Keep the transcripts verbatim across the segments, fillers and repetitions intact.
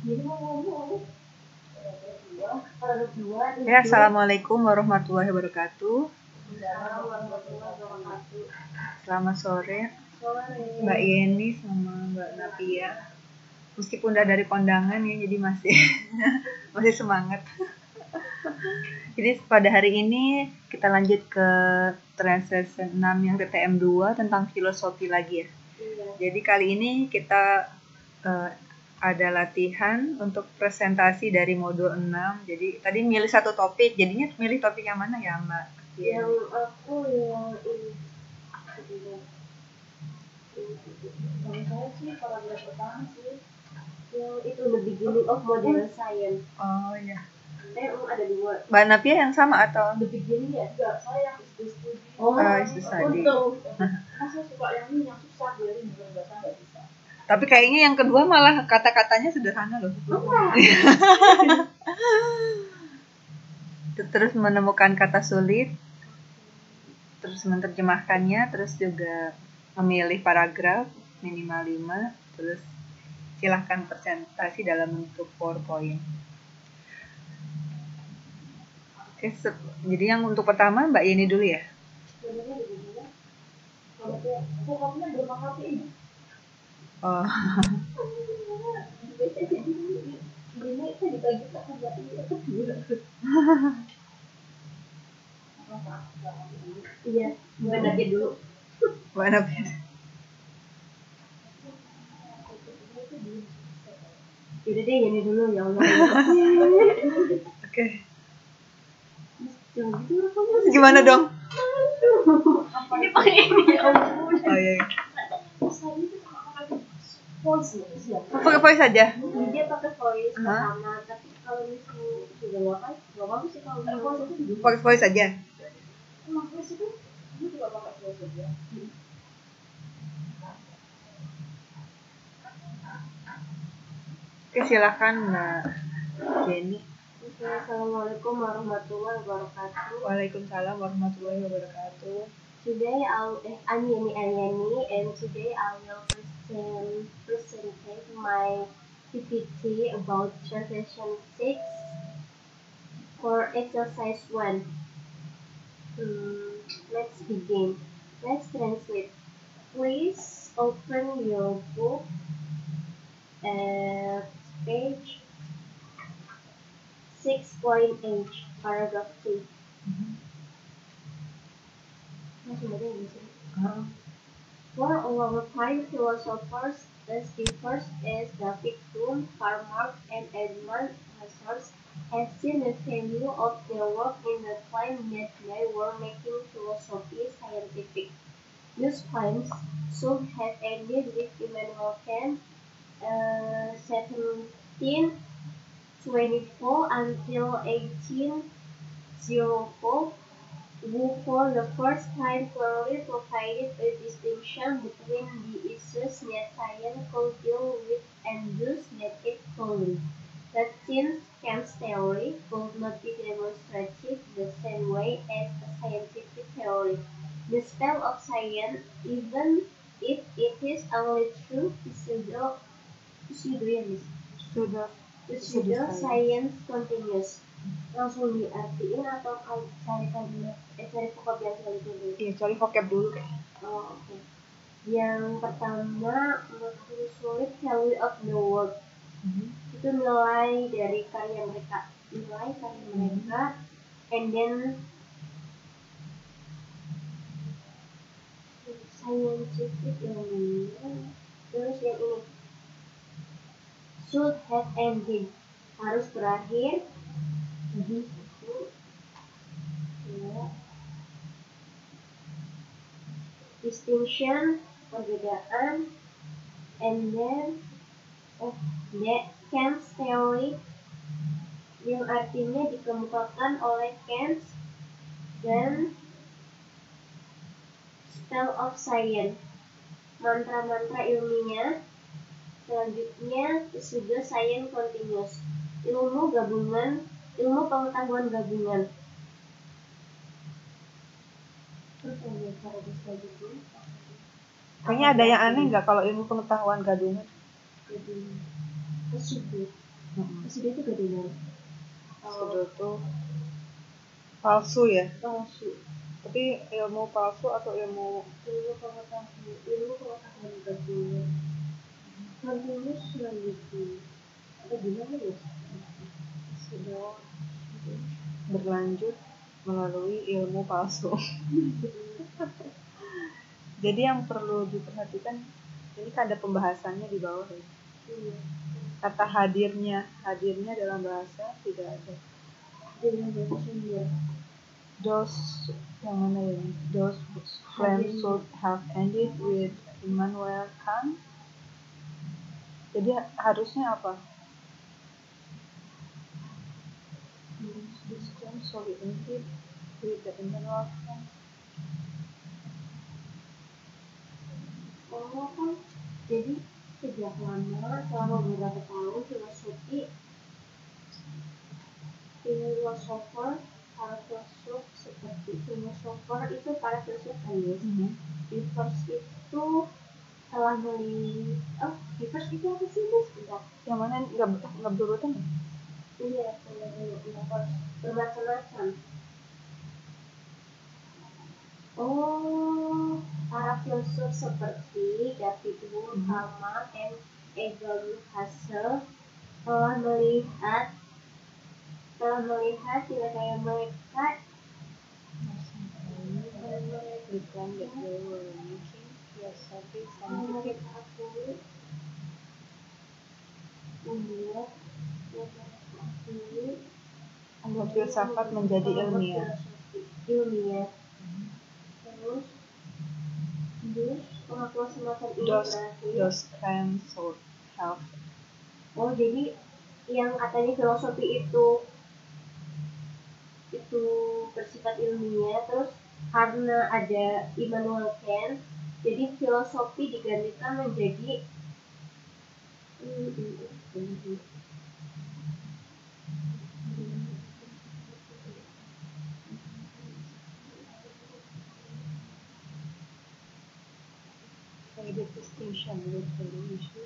Ya, assalamualaikum warahmatullahi wabarakatuh. Selamat sore, Mbak Yeni sama Mbak Napia. Meskipun udah dari kondangan ya, jadi masih masih semangat. Jadi pada hari ini kita lanjut ke translation enam yang T T M dua tentang filosofi lagi ya. Jadi kali ini kita uh, ada latihan untuk presentasi dari modul enam. Jadi tadi milih satu topik, jadinya milih topik yang mana ya Mbak? Yang aku yang ini. Kalau saya sih paragraf pertama sih yang itu the beginning of modern science. Oh iya. Saya um, ada dua. Mbak Napia yang sama atau? The beginning ya enggak, saya yang is the study. Oh, uh, is the study. Untuk saya suka yang ini yang susah, jadi bahasa nggak bisa. Tapi kayaknya yang kedua malah kata-katanya sederhana loh. Terus menemukan kata sulit, terus menerjemahkannya, terus juga memilih paragraf minimal lima, terus silahkan presentasi dalam bentuk PowerPoint. Oke, jadi yang untuk pertama Mbak Yeni dulu ya. Oh. Iya, Mbak Napia dulu. Mbak Napia. Udah deh, ini dulu ya Allah. Oke. Gimana dong? Ini pakai ini ya ampun. Oh iya. Voice ya. Pakai voice saja. Dia pakai voice sama, tapi kalau misalnya juga nggak kan, nggak bagus sih kalau nggak voice itu. Pakai voice saja. Emang voice itu dia juga pakai voice saja. Oke, silakan Mbak Yeni. Assalamualaikum warahmatullahi wabarakatuh. Waalaikumsalam warahmatullahi wabarakatuh. Today I'll, eh, I'm Yeni Aryani, and today I will present present my P P T about translation six for exercise one. Hmm, let's begin. Let's translate. Please open your book at page six point eight, paragraph two. Uh-huh. For our time philosophers, the first is David Hume, Karl Marx, and Edmund Husserl have seen the value of their work in the time that they were making philosophy scientific. These times should have ended with Immanuel Kant, uh, seventeen twenty-four until eighteen oh four, who for the first time clearly provided a distinction between the issues that science could deal with and those that it couldn't. That since Kant's theory could not be demonstrated the same way as a scientific theory, the spell of science, even if it is only true to pseudo, pseudo, Sudah. pseudo science continues. Langsung diartiin atau cari kalimat, eh cari vocab yang cari dulu? Iya, cari vocab dulu kayak. Oh, oke. Okay. Yang pertama, menurut sulit value of the work. Mm-hmm. Itu nilai dari karya mereka, nilai karya mereka, mm-hmm. And then scientific ilmiah, terus yang ini should have ended, harus berakhir. Mm-hmm. Ya. Distinction, perbedaan, and then oh, that Kant's theory, yang artinya dikemukakan oleh Kant, dan spell of science, mantra-mantra ilmiah. Selanjutnya pseudo science continuous, ilmu gabungan, ilmu pengetahuan gabungan. Kayaknya ada yang aneh nggak kalau ilmu pengetahuan gadungan? Pseudo. Mm-mm. Sudah itu gak dengar. Sudah tuh palsu ya. Palsu. Tapi ilmu palsu atau ilmu Ilmu pengetahuan, ilmu pengetahuan baginya. Menulis selanjutnya. Atau gimana ya? sudah berlanjut melalui ilmu palsu. Jadi yang perlu diperhatikan, ini kan ada pembahasannya di bawah ya. Iya. Kata hadirnya, hadirnya dalam bahasa tidak ada. Dengan bahasa Sunda. Those yang mana ya? Those flames should have ended with Immanuel Kant. Jadi harusnya apa? This flame should have ended with the Immanuel Kant. Oh kan, jadi sejak lama selama beberapa tahun filosofi filosofer para filsuf seperti filosofer itu para filsuf kan ya. Mm-hmm. Reverse itu telah melihat oh reverse itu apa sih guys? Tidak. Yang mana nggak nggak berurutan? Iya, reverse bermacam-macam. Oh, para filsuf seperti David Hume, Mm-hmm. Karl Marx, dan Egon Husserl telah melihat telah melihat nilai mereka The plan that they were making philosophy scientific. Membuat filsafat menjadi ilmiah. Ilmiah. Terus, terus pengakuan semacam ini Those berarti. those claims should have. Oh jadi yang katanya filosofi itu itu bersifat ilmiah, terus karena ada Immanuel Kant, jadi filosofi digantikan menjadi hmm, hmm, hmm. The distinction with the issue.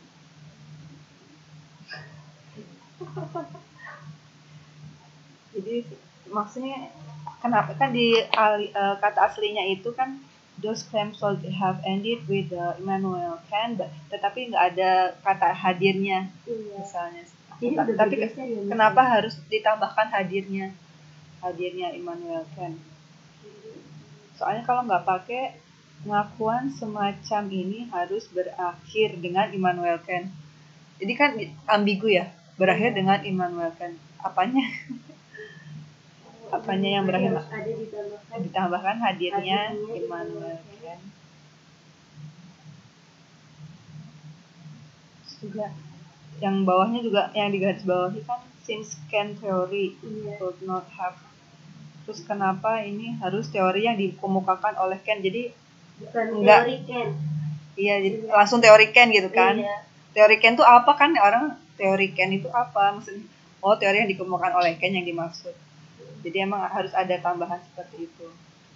Jadi maksudnya kenapa kan di uh, kata aslinya itu kan those claims should have ended with the Immanuel Kant, tetapi nggak ada kata hadirnya. Iya. Misalnya. Jadi T- tapi ke, ya, kenapa misalnya harus ditambahkan hadirnya hadirnya Immanuel Kant? Soalnya kalau nggak pakai pengakuan semacam ini harus berakhir dengan Immanuel Kant. Jadi kan ambigu ya, berakhir iya. dengan Immanuel Kant. Apanya? Apanya yang berakhir? Ada ditambahkan, ditambahkan hadirnya, hadirnya Immanuel Kant. Juga yang bawahnya juga yang digaris bawahi kan since Kant theory yeah. would not have. Terus kenapa ini harus teori yang dikemukakan oleh Kant? Jadi bukan enggak, teori Kant. Iya, jadi yeah. langsung teori Kant gitu kan. Yeah. Teori Kant itu apa kan? Orang teori Kant itu apa? Maksudnya oh teori yang dikemukakan oleh Kant yang dimaksud. Jadi emang harus ada tambahan seperti itu.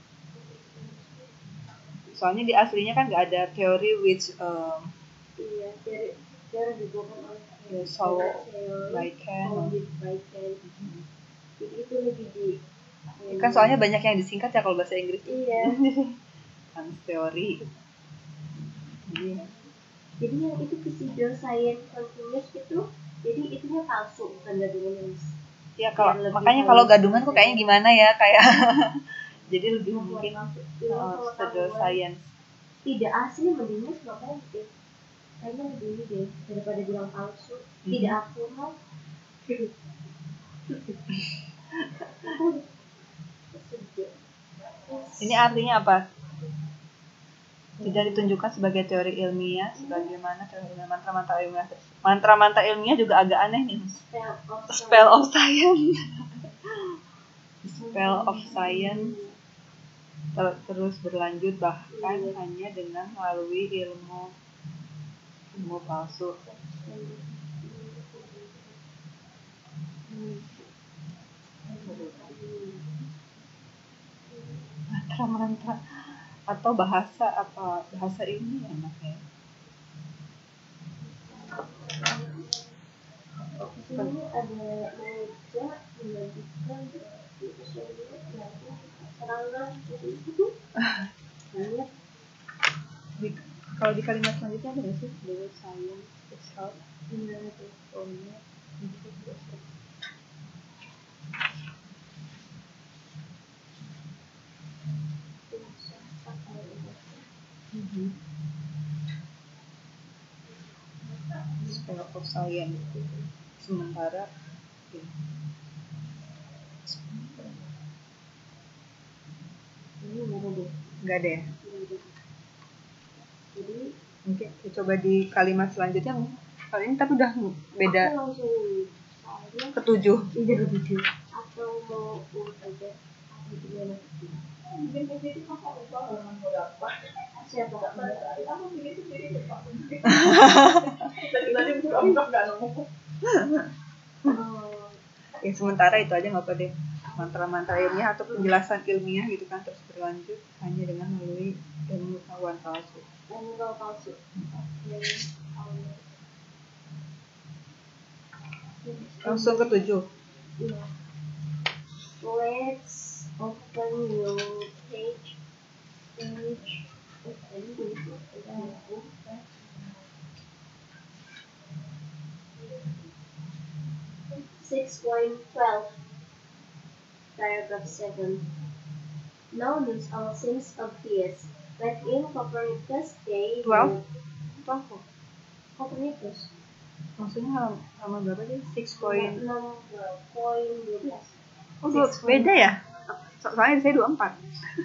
Soalnya di aslinya kan nggak ada teori which um, iya, teori teori dikemukakan oleh Kant. So by Kant. Mm-hmm. Jadi itu lebih di ya, kan soalnya banyak yang disingkat ya kalau bahasa Inggris. Iya. Kan teori. Iya. Jadi yang itu procedure science continuous itu, jadi itunya palsu bukan gadungan. Ya kalau makanya kalau gadungan kok kayaknya gimana ya kayak jadi lebih mungkin procedure science. Tidak asli mendingnya makanya gitu. Kayaknya lebih ini deh daripada bilang palsu. Mm-hmm. Tidak akurat. Ini artinya apa? Tidak ditunjukkan sebagai teori ilmiah, sebagaimana teori ilmiah mantra-mantra ilmiah. Mantra-mantra ilmiah juga agak aneh nih. Spell of, Spell of science. Spell of science. Terus berlanjut bahkan hmm. hanya dengan melalui ilmu ilmu palsu. Mantra-mantra atau bahasa apa bahasa ini enaknya Ini ada meja menyajikan itu sebenarnya yang serangan jadi itu banyak. Di, kalau di kalimat selanjutnya ada nggak sih the word science itself? Gimana tuh? Oh iya. Mm-hmm. Spell of science itu sementara ya. Ini nggak ada deh. Nggak ada ya? Jadi mungkin coba di kalimat selanjutnya. Kalau ini tapi udah beda. aku langsung saya Ketujuh. Iya ketujuh. Atau mau urut aja? Atau gimana? Mungkin begitu kakak ubah halaman berapa? Siapa nggak pada? Aku pilih sendiri deh pak. Tadi tadi buka-buka nggak nemu. Ya sementara itu aja nggak apa deh. Mantra-mantra ilmiah atau penjelasan ilmiah gitu kan terus berlanjut hanya dengan melalui ilmu pengetahuan palsu. Ilmu palsu. Langsung ke tujuh. Yeah. Let's open your page. Page. six point twelve. Paragraph seven. Now this all seems obvious, but in Copernicus' day, twelve? twelve? Copernicus. Maksudnya halaman, halaman berapa sih? six point enam poin dua belas. Oh, beda ya? So soalnya saya dua puluh empat.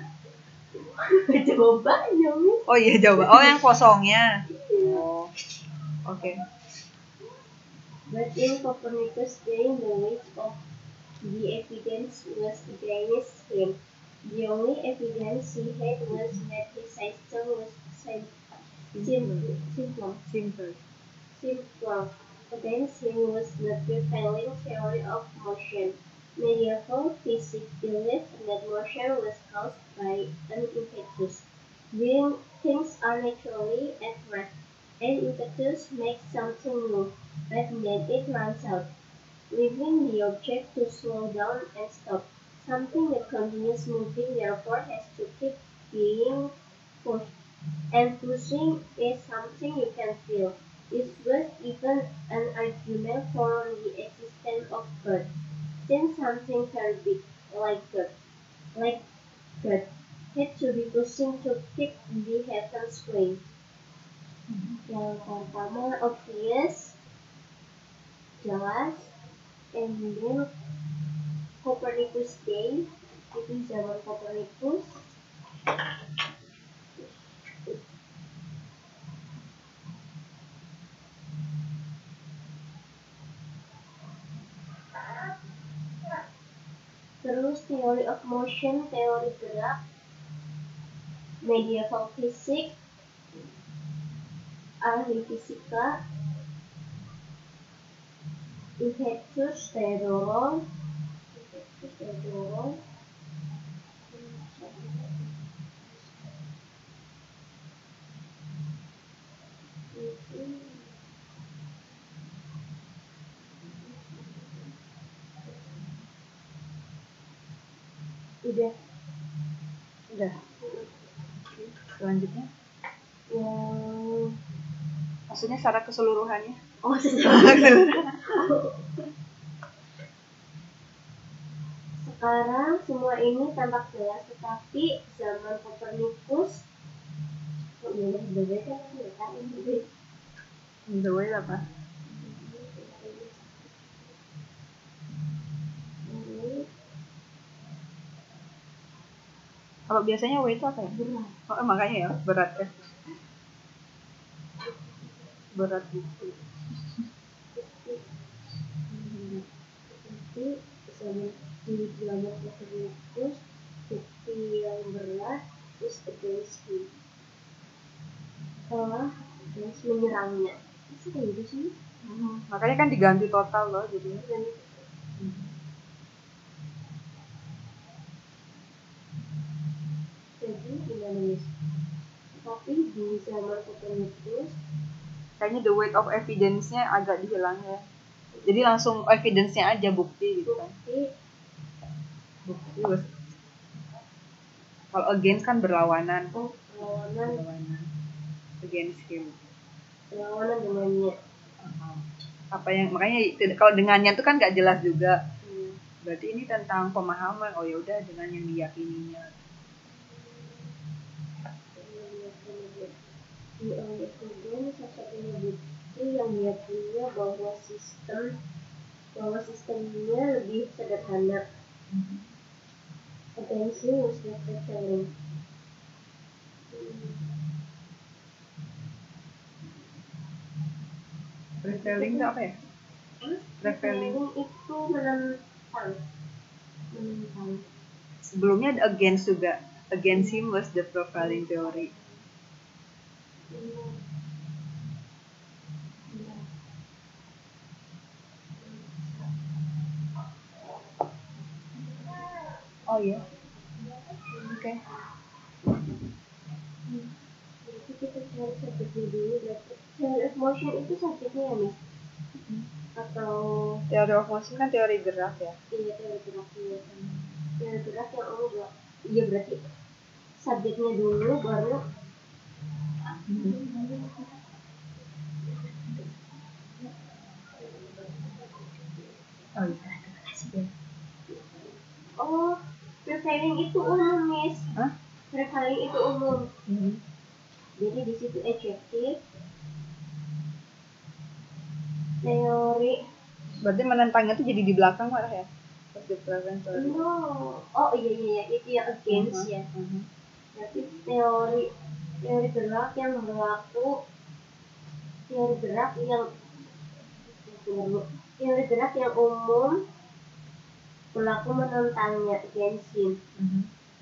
Jawabannya, Mi. Oh iya, jawab. Oh, yang kosongnya. Oh. Oke. Okay. But in Copernicus' day, the weight of the evidence was against him. The only evidence he had was that his system was simple. Simple. Simple. Simple. Against him was the prevailing theory of motion. Medieval physics believed that motion was caused by an impetus. When things are naturally at rest, an impetus makes something move, but then it runs out, leaving the object to slow down and stop. Something that continues moving therefore has to keep being pushed. And pushing is something you can feel. This was even an argument for the existence of God. Since something very big, like God, like God, had to be pushing to keep the heavens going. Yang pertama obvious, jelas, and then Copernicus Day, itu zaman Copernicus. Terus theory of motion, teori gerak, medieval physics, ahli fisika, impetus, daya dorong, impetus, daya dorong, udah, udah. Selanjutnya, yang maksudnya secara keseluruhannya. Oh, sekarang semua ini tampak jelas, tetapi zaman Copernicus, oh iya, the way kan kan ini. The way apa? Kalau biasanya way itu apa ya? Berat. Oh, makanya ya berat ya. Berat itu. Tapi sama di zaman Copernicus, bukti yang berat is against him. Telah against menyerangnya. Masih kayak gitu sih. Hmm, makanya kan diganti total loh jadinya. Hmm. Jadi gimana nih? Tapi di zaman Copernicus kayaknya the weight of evidence-nya agak dihilang ya. Jadi langsung evidence-nya aja, bukti gitu kan. Bukti. Bukti was- kalau against kan berlawanan. Oh, perlawanan. Berlawanan. Against him. Perlawanan dengannya. Uh-huh. Apa yang makanya tidak- kalau dengannya itu kan nggak jelas juga. Hmm. Berarti ini tentang pemahaman. Oh ya udah dengan yang diyakininya. Di oleh kemudian satu-satunya bukti yang dia punya bahwa sistem bahwa sistemnya lebih sederhana. Attention was not retelling. Retelling itu apa ya? Retelling itu menentang. Menentang. Sebelumnya ada against juga. Against him was the profiling theory. Oh iya. Oke. Okay. Jadi kita cari subjeknya dulu. Theory of motion itu subjeknya ya, Miss? Atau Theory of motion kan teori gerak ya? Iya, teori gerak ya. Teori gerak yang umum enggak? Iya, berarti subjeknya dulu baru Oh iya. Oh, profiling itu umum, Miss. Hah? Profiling itu umum. Mm-hmm. Jadi di situ adjektif, teori. Berarti menentangnya tuh jadi di belakang malah ya? Pas di belakang teori. No. Oh iya iya iya, itu yang against Uh-huh. ya. Uh-huh. Berarti teori teori gerak yang berlaku, teori gerak yang teori gerak yang umum berlaku menentangnya, against him. Uh-huh.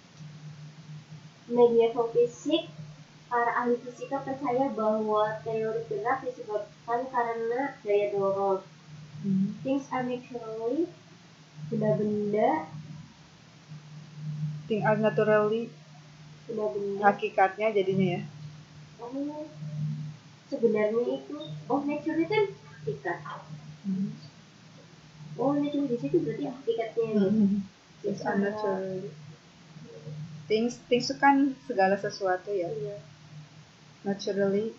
Medieval fisik, para ahli fisika percaya bahwa teori gerak disebabkan karena daya dorong. Uh-huh. Things are naturally, benda-benda, Things are naturally, benda-benda. hakikatnya jadinya ya. Oh, sebenarnya itu, oh naturally kan hakikat. Uh-huh. Oh naturally di situ berarti hakikatnya. Uh-huh. Things are naturally. Things, things itu kan segala sesuatu ya. Iya. Naturally.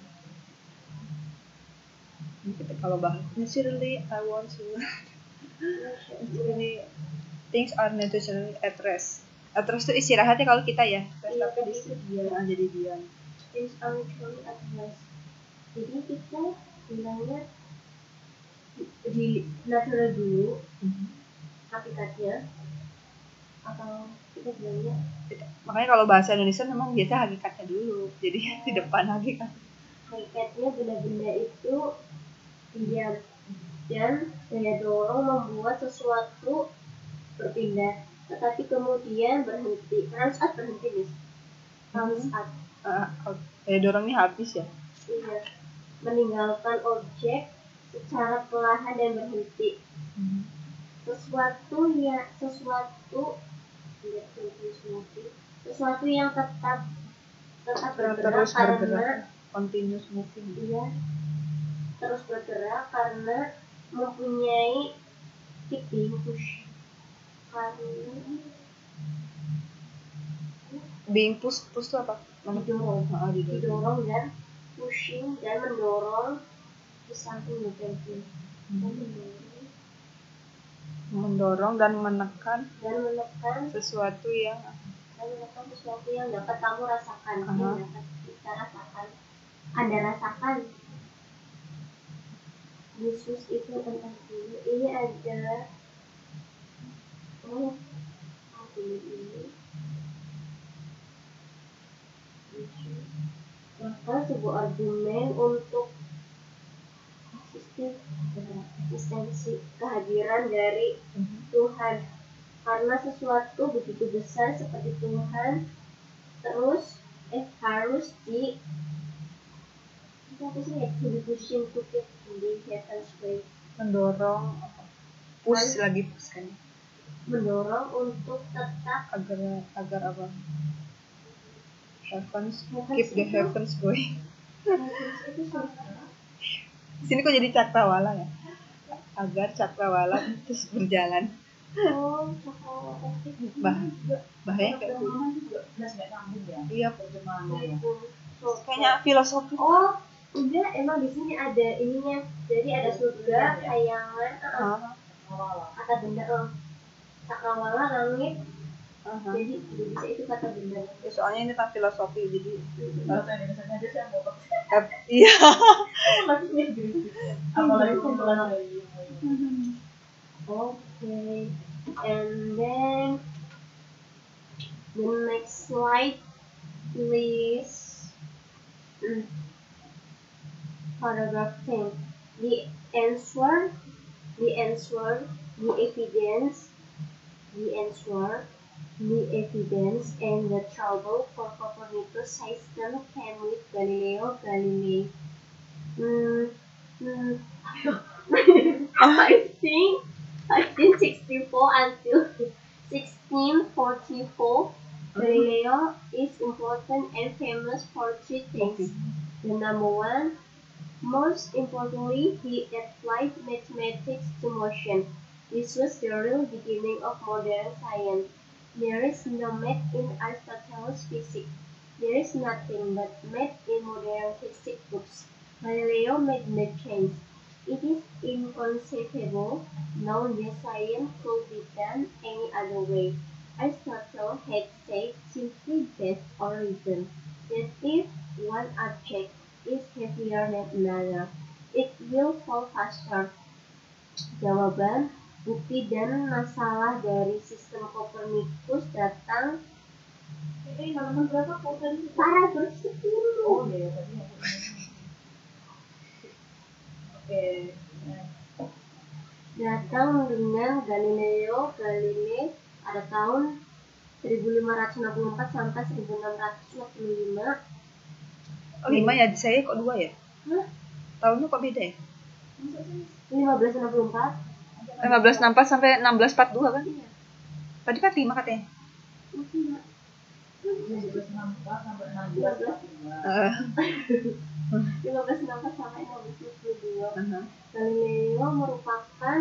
Kita kalau bahas naturally, I want to. Naturally, things are naturally at rest. At rest itu istirahatnya kalau kita ya. Rest Iya, tapi tapi di itu situ diam. nah, jadi diam. Things are naturally at rest. Jadi kita bilangnya di natural dulu Uh-huh. hakikatnya, atau kita bilangnya Makanya kalau bahasa Indonesia memang biasa hakikatnya dulu. Jadi di depan hakikat. hakikatnya benda-benda itu diam dan daya dorong membuat sesuatu berpindah, tetapi kemudian berhenti. Runs out berhenti, Miss. Runs out. Uh, daya dorongnya habis ya. Iya. Meninggalkan objek secara perlahan dan berhenti. Hmm. Sesuatu ya sesuatu tidak sesuatu yang tetap tetap bergerak Terus karena bergerak. Continuous moving. Iya, terus bergerak karena mempunyai keeping push. Karena Being push, push itu apa? didorong, Ah, didorong. didorong dan pushing dan mendorong di samping negatif. Hmm. Mendorong dan menekan dan menekan sesuatu yang dan menekan sesuatu yang dapat kamu rasakan, uh-huh. yang dapat kita rasakan. Anda rasakan. Yesus itu tentang ini. Ini ada oh apa ini? Bahkan sebuah argumen untuk eksistensi kehadiran dari Tuhan, karena sesuatu begitu besar seperti Tuhan terus eh harus di apa sih ya to be pushing to get in the heaven's way, mendorong push lagi push kan mendorong untuk tetap agar agar apa heavens Heavens keep the itu- heavens going. heavens itu sudah Di sini kok jadi cakrawala ya? agar cakrawala terus berjalan. Oh, cakrawala. Bah, bahaya kayak gitu. Iya, So, kayaknya filosofi. oh, udah emang di sini ada ininya. Jadi ada surga, kayangan, uh, kata benda, uh, cakrawala, langit. Uh-huh. Jadi bisa itu kata benda. Ya, soalnya ini tentang filosofi, jadi kalau saya di sana aja sih mau iya. Apalagi kumpulan dari okay, and then the next slide, please. Mm. Paragraph ten. The answer, the answer, the evidence, the answer, the evidence, and the trouble for Copernicus' system came with Galileo Galilei. Mm, mm, I think fifteen sixty-four until sixteen forty-four, Galileo is important and famous for three things. The number one, most importantly, he applied mathematics to motion. This was the real beginning of modern science. There is no math in Aristotle's physics. There is nothing but math in modern physics books. Galileo made the change. It is inconceivable now that science could be done any other way. Aristotle had said simply based on reason that if one object is heavier than another, it will fall faster. Jawaban, bukti dan masalah dari sistem Copernicus datang. Ini halaman berapa kok tadi? Paragraf sepuluh. Oh iya tadi. Oke. Datang dengan Galileo Galilei pada tahun seribu lima ratus enam puluh empat sampai seribu enam ratus lima puluh lima. Oh lima ya, saya kok dua ya? Hah? Tahunnya kok beda ya? lima belas enam puluh empat. lima belas enam puluh empat sampai enam belas empat puluh dua kan? Iya. Tadi kan lima katanya. Iya. lima belas enam puluh empat sampai enam belas empat puluh dua. Uh. lima belas enam puluh empat sampai enam belas empat puluh dua. Uh-huh. Galileo merupakan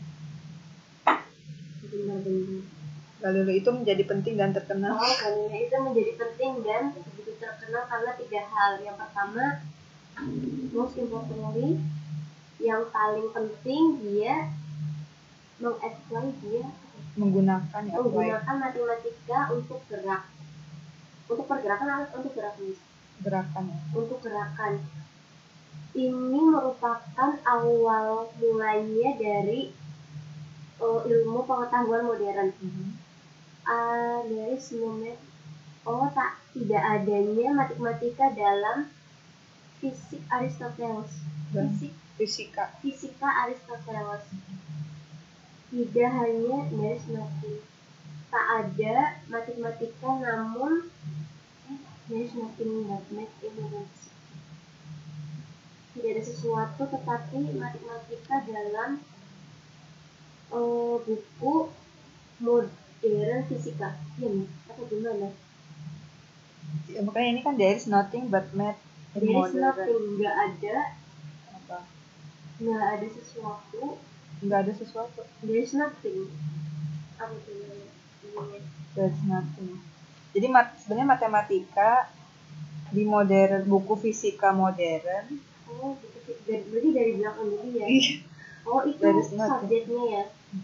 benar-benar Galileo itu menjadi penting dan terkenal. Oh, Galileo itu menjadi penting dan begitu terkenal karena tiga hal. Yang pertama, most importantly, yang paling penting dia mengapply dia menggunakan ya, menggunakan matematika untuk gerak, untuk pergerakan atau untuk gerak nih? Gerakan ya. Untuk gerakan. Ini merupakan awal mulanya dari uh, ilmu pengetahuan modern. Mm-hmm. Uh, dari semuanya, oh tak tidak adanya matematika dalam fisik Aristoteles. Fisik fisika fisika Aristoteles. Tidak hanya dari nothing. Tak ada matematika namun there is nothing but math in physics. Tidak ada sesuatu tetapi matematika dalam uh, buku modern fisika. Ya, atau gimana? Ya, makanya ini kan there is nothing but math in there modern. There is nothing, nggak ada. Apa? Nggak ada sesuatu. Nggak ada sesuatu. There is nothing. Apa itu? There is nothing. Jadi mat, sebenarnya matematika di modern, buku fisika modern. Oh, berarti dari belakang dulu ya? Oh, itu subjeknya ya?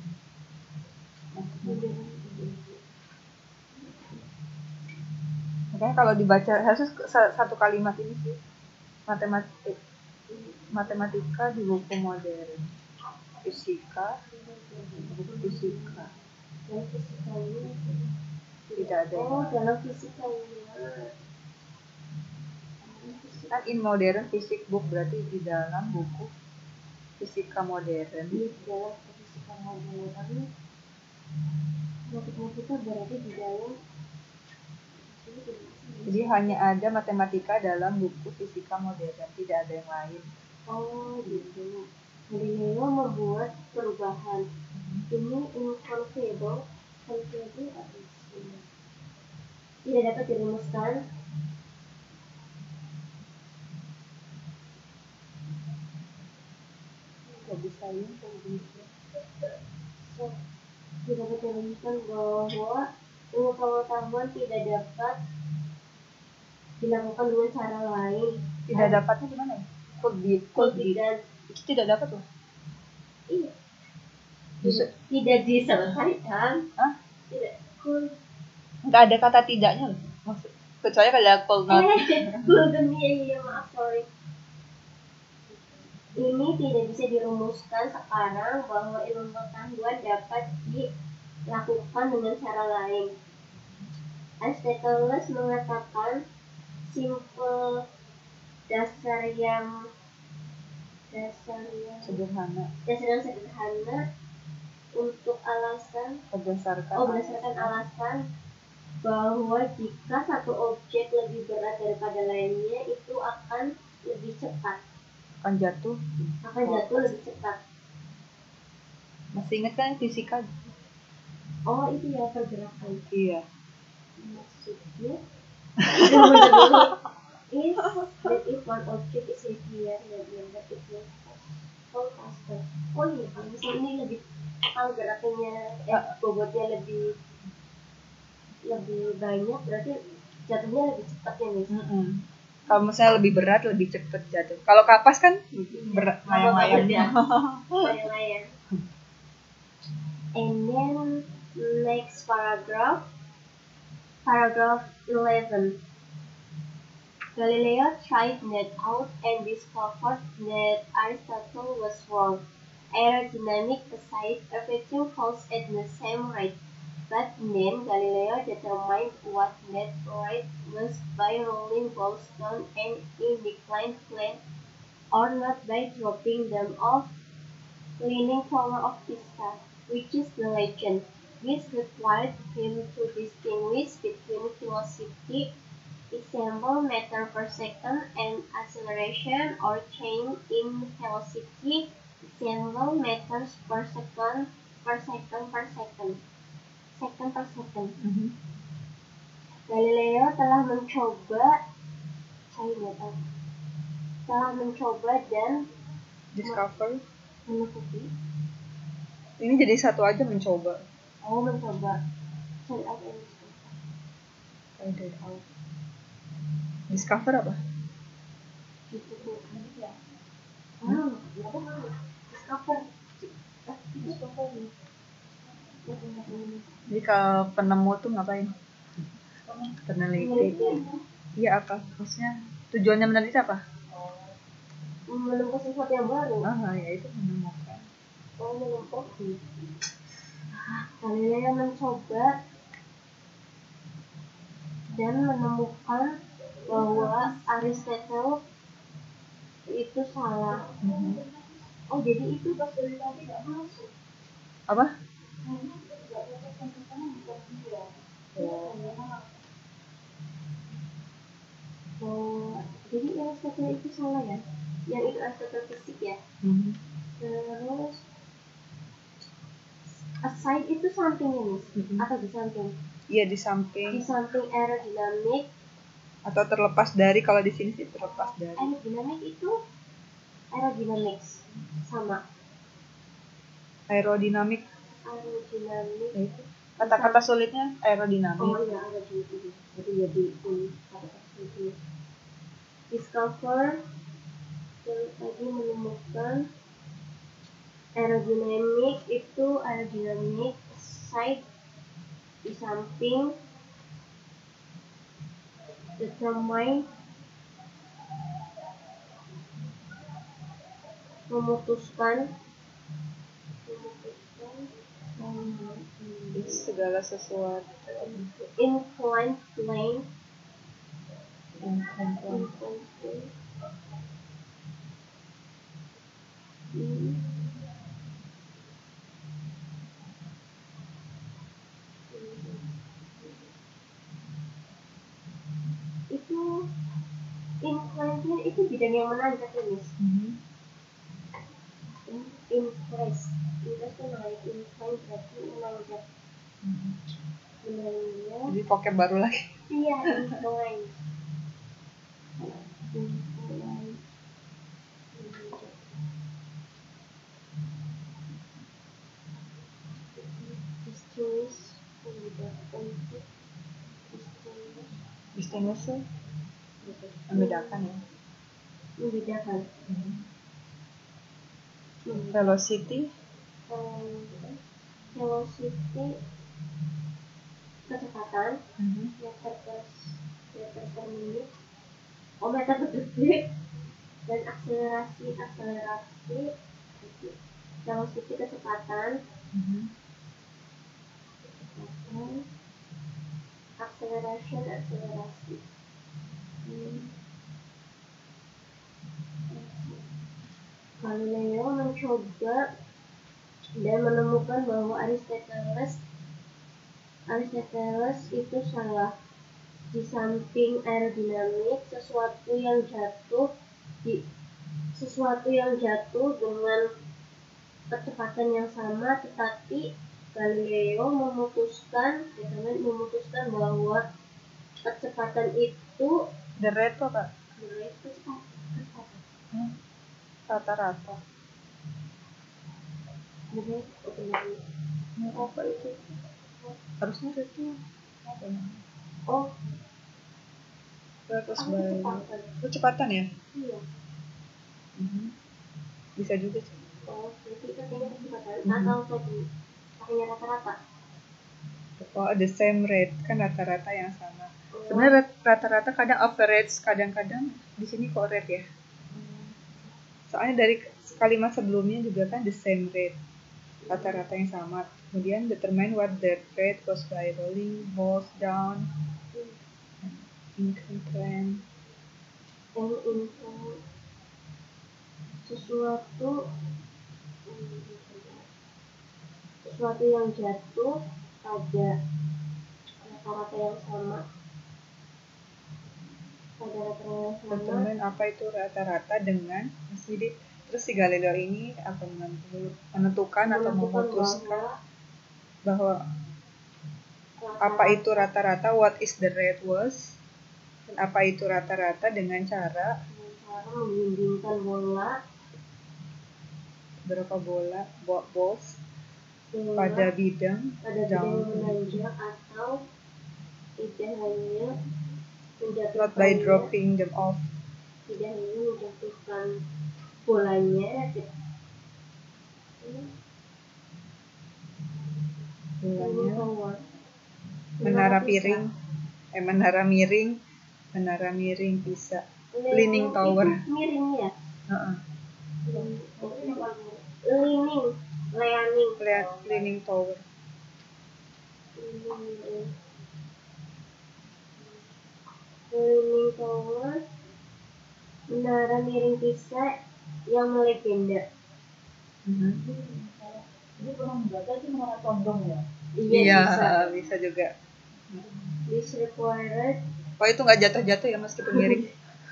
Makanya kalau dibaca harus satu kalimat ini sih, matematika, matematika di buku modern, fisika, buku fisika. Dalam fisika ini tidak ada. Oh, dalam fisika ini. Kan in modern physics book berarti di dalam buku fisika modern. Di dalam fisika modern. Matematika berarti di dalam. Jadi hanya ada matematika dalam buku fisika modern, tidak ada yang lain. Oh, gitu. Galileo membuat perubahan. Ini inconceivable, conceivable apa sih? Tidak dapat dirumuskan. hobi saya hobi So, kita menjelaskan bahwa ilmu pengetahuan tidak dapat dilakukan dengan cara lain. Tidak dapatnya gimana ya? Could be, could be. Tidak, Itu tidak dapat loh. iya. Bisa. Tidak diselesaikan. Hah? Tidak. Could. Nggak ada kata tidaknya loh. Maksud, kecuali kalau ada could not. Eh, couldn't, iya, iya, maaf, sorry. Ini tidak bisa dirumuskan sekarang bahwa ilmu pengetahuan dapat dilakukan dengan cara lain. Aristoteles mengatakan simple dasar yang dasar yang Sederhana. dasar yang sederhana untuk alasan Berdasarkan. oh berdasarkan alasan bahwa jika satu objek lebih berat daripada lainnya itu akan lebih cepat. Akan jatuh. Akan jatuh lebih cepat. Masih ingat kan fisika? Oh itu ya pergerakan. Iya. Maksudnya is that if one object is heavier than the other it will fall faster. Oh iya, kalau misalnya ini lebih kalau gerakannya eh, bobotnya lebih lebih banyak berarti jatuhnya lebih cepat ya nih. Mm-mm. Kalau misalnya lebih berat lebih cepat jatuh. Kalau kapas kan berat layang-layang. Ya. Layang-layang. And then next paragraph, paragraph eleven. Galileo tried that out and discovered that Aristotle was wrong. Aerodynamic aside, everything falls at the same rate. But then Galileo determined what that rate was by rolling balls down an inclined plane, or not by dropping them off leaning tower of Pisa, which is the legend. This required him to distinguish between velocity, ensemble meter per second, and acceleration or change in velocity, ensemble meters per second, per second per second, second per second. Mm-hmm. Galileo telah mencoba, saya nggak tahu, telah mencoba dan Discover. mengikuti. Ini jadi satu aja mencoba. Oh mencoba. Sorry, apa yang Find it out. Discover apa? ditemukan ya. Ah, apa mau? Discover. Discover. Jadi kalau penemu tuh ngapain? Peneliti. Iya apa? Maksudnya tujuannya meneliti apa? Menemukan sesuatu yang baru. Ah, ya itu menemukan. Oh, menemukan. Galileo mencoba dan menemukan bahwa Aristotle itu salah. Mm-hmm. Oh, jadi itu pas dari tadi nggak masuk. Apa? Oh, jadi Aristotle itu salah ya? Yang itu Aristotle fisik ya? Mm-hmm. Terus aside itu sampingnya nih, Mm-hmm. atau di samping? Iya di samping. Di samping aerodinamik. Atau terlepas dari, kalau di sini sih terlepas dari. Aerodinamik itu aerodinamics sama. Aerodinamik. Aerodinamik. Ya, itu. Kata-kata sulitnya aerodinamik. Oh iya aerodinamik. Jadi jadi ini kata-kata sulitnya. Discover yang tadi menemukan aerodinamik itu aerodinamik side di samping determine memutuskan memutuskan Segala sesuatu. inclined plane Inclined plane. inclined plane Hmm. itu inclined plane itu bidang yang menanjak ini. Mm-hmm. Impress impress itu naik, incline berarti menanjak. Mm-hmm. Menanjak. Jadi vocab baru lagi. Iya, incline. Incline. Distinguish tuh membedakan ya. Membedakan. Hmm. Hmm. Velocity, Um, velocity kecepatan, Mhm. meter per meter per menit, oh meter per detik, dan akselerasi akselerasi velocity kecepatan, Mhm. kecepatan, acceleration akselerasi. Hmm. Galileo mencoba dan menemukan bahwa Aristoteles Aristoteles itu salah. Di samping aerodinamik, sesuatu yang jatuh di sesuatu yang jatuh dengan kecepatan yang sama, tetapi Galileo memutuskan memutuskan bahwa kecepatan itu The rate tuh Kak? kecepatan Hmm. Rata-rata. Hmm. Apa itu? Harusnya rate tuh apa namanya? Oh, Rate was apa by kecepatan? kecepatan ya? Iya. Mhm. Bisa juga sih. Oh, jadi itu kayaknya kecepatan Mhm. atau tadi pakainya rata-rata. Oh, the same rate kan rata-rata yang sama. Oh. Sebenarnya rata-rata kadang average, kadang-kadang di sini kok rate ya. Soalnya dari kalimat sebelumnya juga kan the same rate, rata-rata yang sama. Kemudian determine what the rate was by rolling balls down, income trend. Yang info sesuatu sesuatu yang jatuh pada rata-rata yang sama pada rata-rata yang sama. Determine apa itu rata-rata dengan jadi terus si Galileo ini akan menentukan atau memutuskan bahwa, bahwa apa itu rata-rata, what is the rate was, dan apa itu rata-rata dengan cara dengan cara menggelindingkan bola berapa bola balls bola pada bidang pada bidang yang menanjak atau tidak hanya menjatuhkan not by dropping them off, tidak hanya menjatuhkan bolanya bolanya menara piring eh menara miring menara miring bisa leaning tower miring ya. uh-uh. leaning leaning leaning tower leaning tower menara miring bisa yang melegenda. Mm-hmm. Jadi pernah membaca sih menara condong ya? Iya, iya bisa. bisa juga. This required. Oh itu nggak jatuh-jatuh ya meskipun miring.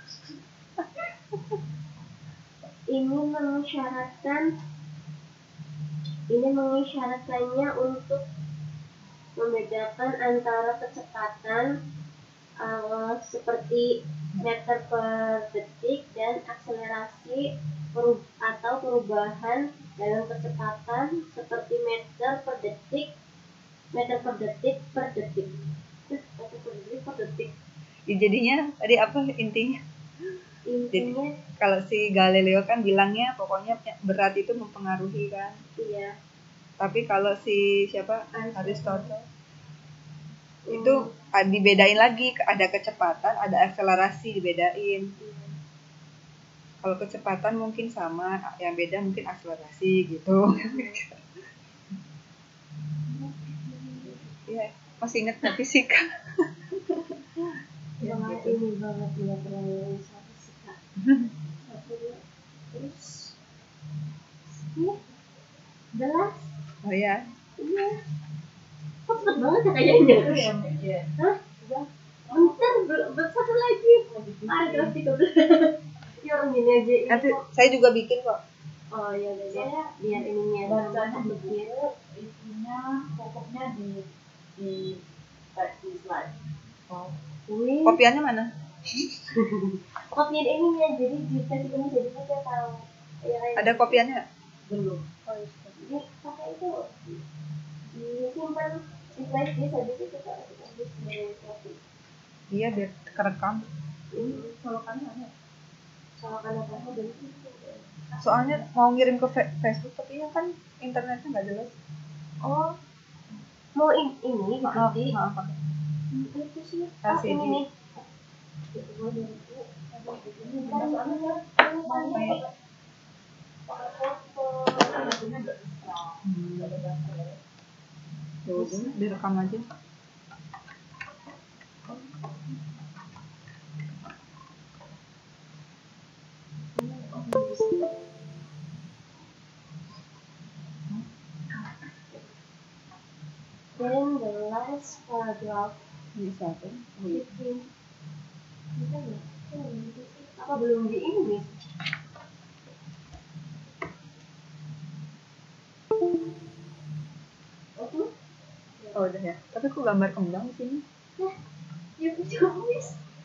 Ini mengisyaratkan, ini mengisyaratkannya untuk membedakan antara kecepatan uh, seperti meter per detik dan akselerasi perub- atau perubahan dalam kecepatan seperti meter per detik, meter per detik per detik, meter per detik per detik. Ya, jadinya tadi apa intinya? Intinya jadi, kalau si Galileo kan bilangnya pokoknya berat itu mempengaruhi kan. Iya. Tapi kalau si siapa Aristoteles hmm. itu dibedain lagi, ada kecepatan, ada akselerasi dibedain. Iya. Kalau kecepatan mungkin sama, yang beda mungkin akselerasi gitu. Iya, masih ingat nggak fisika? Ya, gitu. Ini banget ya terlalu fisika. Terus, ini belas. Oh ya. Iya. Kok cepet banget ya kayaknya? Iya. Hah? Bentar, belum satu lagi. Paragraf tiga belas. Ya gini aja. Nanti saya juga bikin kok. Oh ya udah deh. Biar ininya bacanya bikin. Isinya pokoknya di di di slide. Oh. Wih. Kopiannya mana? Kopian ininya, jadi dikasih ini jadi kita tahu. Ya, ada kopiannya? Belum. Oh, iya. Jadi pakai itu disimpan di flash disk, habis itu kita habis dari kopi. Iya biar kerekam. Hmm. Solokannya ada. Solokan apa ada itu? Soalnya mau ngirim ke fe- Facebook tapi ya kan internetnya nggak jelas. Oh, mau in ini gitu Maaf, di maaf pakai Hmm, itu sih. L Oh, C D. ini nih. Ya udah, direkam aja. Then the last paragraph Bisa kan? between bisa nggak? Apa belum di ini? Oh, Oh udah ya. Tapi kok gambar kembang di sini? ya tulis.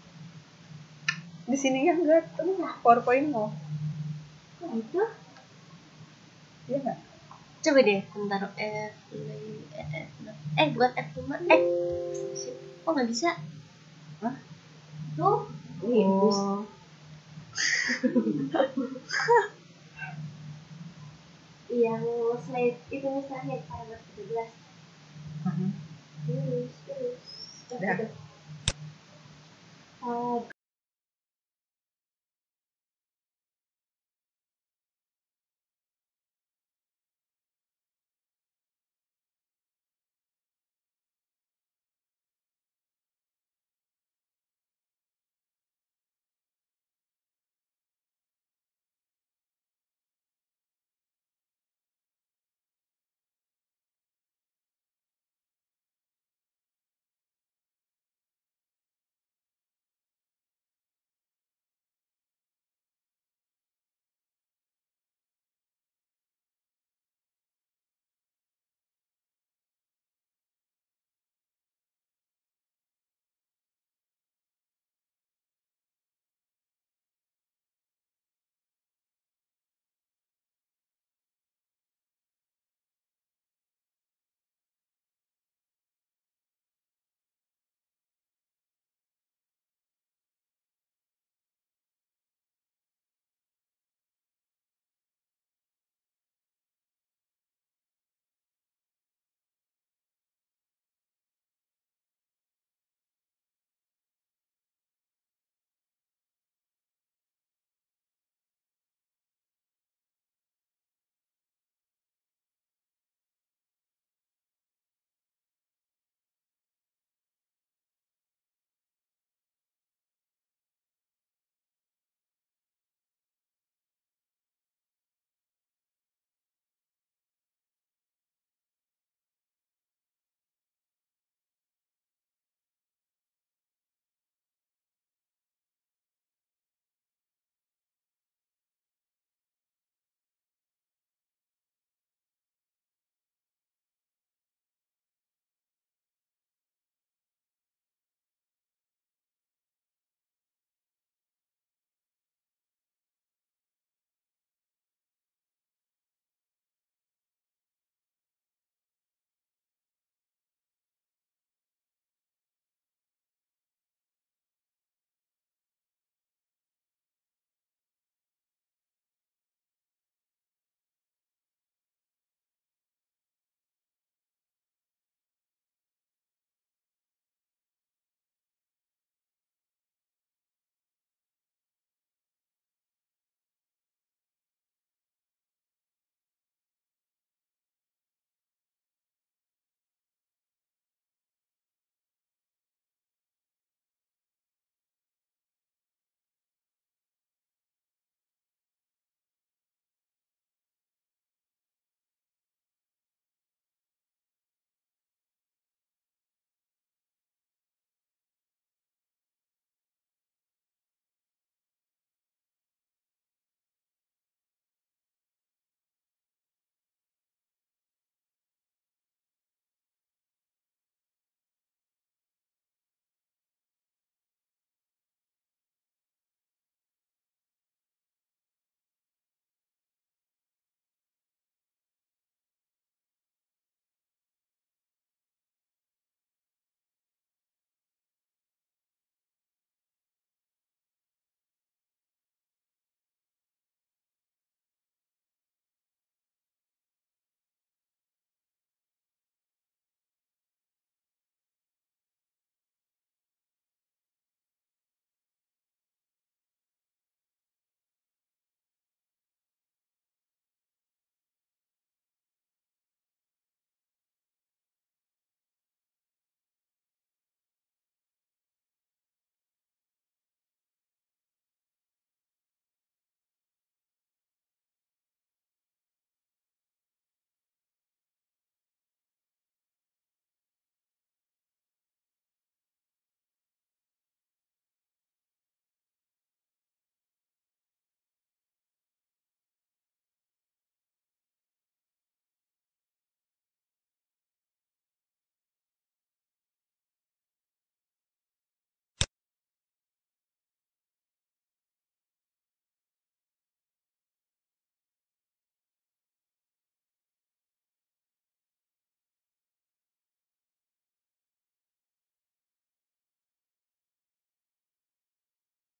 Di sini ya enggak tuh PowerPoint mau. Kok gitu? Iya nggak? Coba deh, bentar. F F eh buat F lima eh kok nggak bisa? Hah? Tuh, Windows. Oh. Yang slide itu misalnya paragraf tiga belas. Uh-huh. Terus, terus. Udah. Uh,